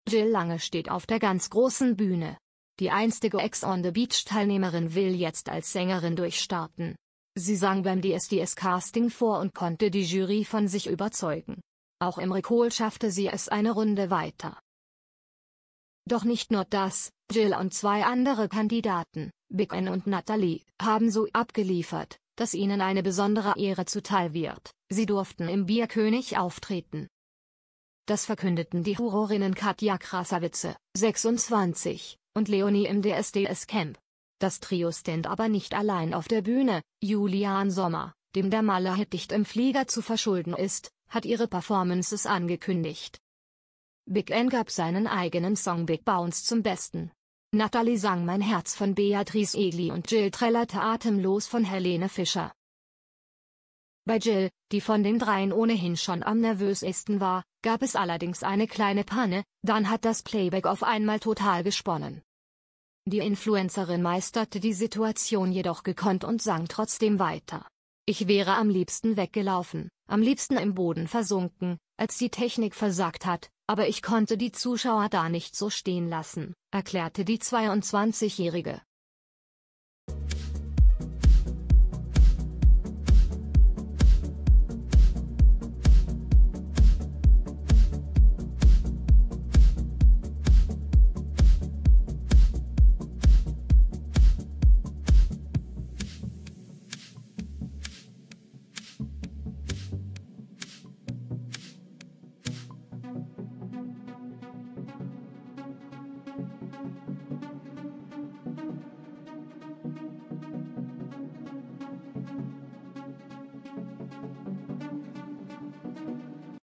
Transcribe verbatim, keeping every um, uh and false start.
Jill Lange steht auf der ganz großen Bühne. Die einstige Ex-on-the-Beach-Teilnehmerin will jetzt als Sängerin durchstarten. Sie sang beim D S D S-Casting vor und konnte die Jury von sich überzeugen. Auch im Recall schaffte sie es eine Runde weiter. Doch nicht nur das, Jill und zwei andere Kandidaten, Big N und Natalie, haben so abgeliefert, dass ihnen eine besondere Ehre zuteil wird. Sie durften im Bierkönig auftreten. Das verkündeten die Jurorinnen Katja Krasavice, sechsundzwanzig, und Leonie im D S D S-Camp. Das Trio stand aber nicht allein auf der Bühne. Julian Sommer, dem der Malle-Hit dicht im Flieger zu verschulden ist, hat ihre Performances angekündigt. Big N gab seinen eigenen Song Big Bounce zum Besten. Natalie sang Mein Herz von Beatrice Egli und Jill trällerte Atemlos von Helene Fischer. Bei Jill, die von den dreien ohnehin schon am nervösesten war, gab es allerdings eine kleine Panne, dann hat das Playback auf einmal total gesponnen. Die Influencerin meisterte die Situation jedoch gekonnt und sang trotzdem weiter. Ich wäre am liebsten weggelaufen, am liebsten im Boden versunken, als die Technik versagt hat, aber ich konnte die Zuschauer da nicht so stehen lassen, erklärte die zweiundzwanzigjährige.